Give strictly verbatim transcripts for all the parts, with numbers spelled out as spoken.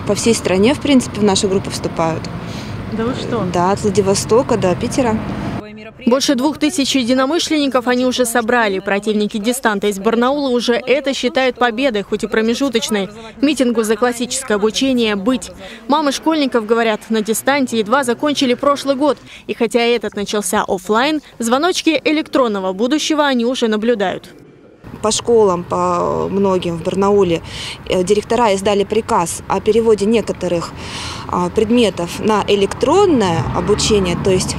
По всей стране, в принципе, в нашу группу вступают. Да вы что? Да, от Владивостока до Питера. Больше двух тысяч единомышленников они уже собрали. Противники дистанта из Барнаула уже это считают победой, хоть и промежуточной. Митингу за классическое обучение быть. Мамы школьников, говорят, на дистанте едва закончили прошлый год. И хотя этот начался офлайн, звоночки электронного будущего они уже наблюдают. По школам, по многим в Барнауле директора издали приказ о переводе некоторых предметов на электронное обучение, то есть,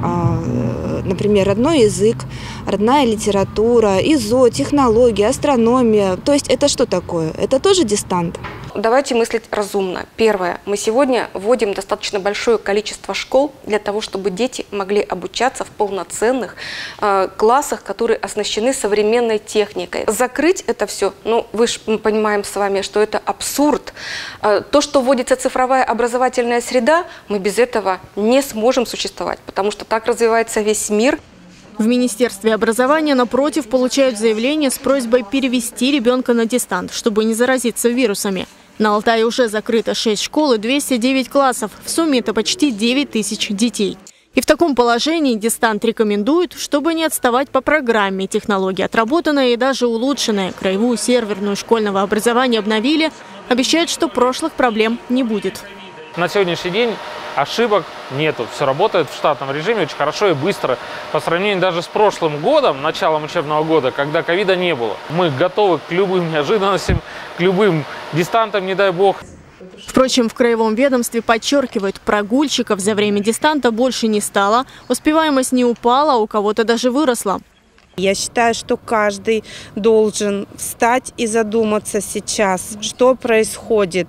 например, родной язык, родная литература, ИЗО, технологии, астрономия. То есть это что такое? Это тоже дистант? Давайте мыслить разумно. Первое. Мы сегодня вводим достаточно большое количество школ для того, чтобы дети могли обучаться в полноценных э, классах, которые оснащены современной техникой. Закрыть это все, ну, вы же понимаем с вами, что это абсурд. Э, то, что вводится цифровая образовательная среда, мы без этого не сможем существовать, потому что так развивается весь мир. В Министерстве образования, напротив, получают заявление с просьбой перевести ребенка на дистант, чтобы не заразиться вирусами. На Алтае уже закрыто шесть школ и двести девять классов. В сумме это почти девять тысяч детей. И в таком положении дистант рекомендуют, чтобы не отставать по программе. Технология отработанная и даже улучшенная. Краевую серверную школьного образования обновили. Обещают, что прошлых проблем не будет. На сегодняшний день ошибок нету. Все работает в штатном режиме очень хорошо и быстро. По сравнению даже с прошлым годом, началом учебного года, когда ковида не было. Мы готовы к любым неожиданностям, к любым дистантам, не дай бог. Впрочем, в краевом ведомстве подчеркивают, прогульщиков за время дистанта больше не стало. Успеваемость не упала, а у кого-то даже выросла. Я считаю, что каждый должен встать и задуматься сейчас, что происходит.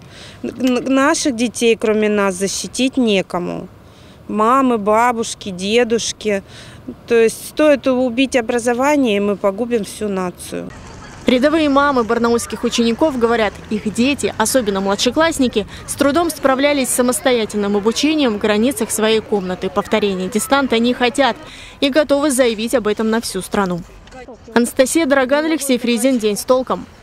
Наших детей, кроме нас, защитить некому. Мамы, бабушки, дедушки. То есть стоит убить образование, и мы погубим всю нацию. Рядовые мамы барнаульских учеников говорят, их дети, особенно младшеклассники, с трудом справлялись с самостоятельным обучением в границах своей комнаты. Повторения дистанта не хотят и готовы заявить об этом на всю страну. Анастасия Дороган, Алексей Фризин. День с толком.